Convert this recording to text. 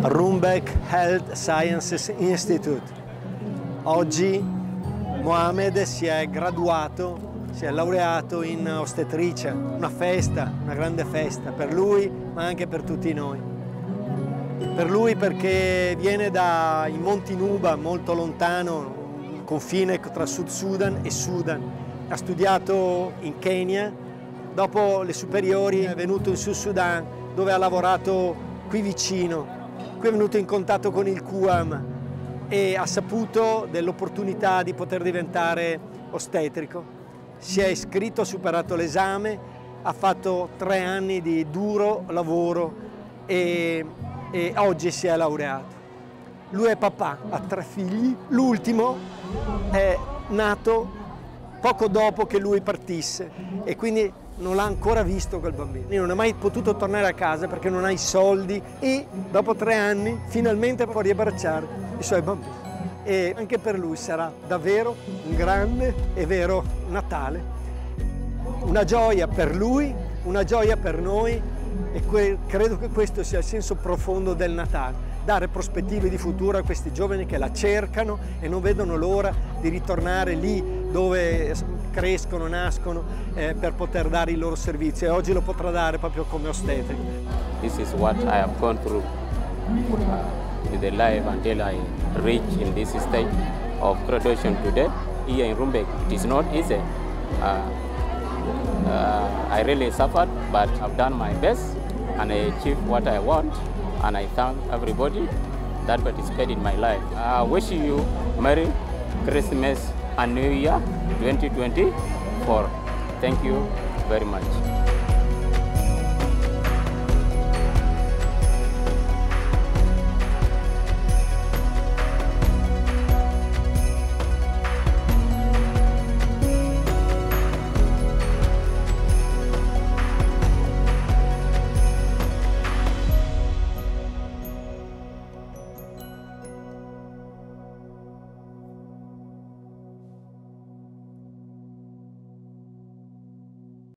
Rumbek Health Sciences Institute. Oggi Mohamed si è graduato, si è laureato in ostetricia, una festa, una grande festa per lui ma anche per tutti noi. Per lui perché viene dai Monti Nuba, molto lontano, il confine tra Sud Sudan e Sudan. Ha studiato in Kenya, dopo le superiori è venuto in Sud Sudan dove ha lavorato qui vicino. Qui è venuto in contatto con il QAM e ha saputo dell'opportunità di poter diventare ostetrico. Si è iscritto, ha superato l'esame, ha fatto 3 anni di duro lavoro e oggi si è laureato. Lui è papà, ha 3 figli, l'ultimo è nato poco dopo che lui partisse e quindi non l'ha ancora visto quel bambino. Non è mai potuto tornare a casa perché non ha i soldi e dopo 3 anni finalmente può riabbracciare i suoi bambini. E anche per lui sarà davvero un grande e vero Natale. Una gioia per lui, una gioia per noi e credo che questo sia il senso profondo del Natale. Dare prospettive di futuro a questi giovani che la cercano e non vedono l'ora di ritornare lì dove crescono, nascono per poter dare il loro servizio e oggi lo potrà dare proprio come ostetrico. This is what I have gone through with the life until I reach in this stage of graduation today. Here in Rumbek, it is not easy. I really suffered, but I've done my best and I achieved what I want. And I thank everybody that participated in my life. I wish you Merry Christmas and New Year 2024. Thank you very much.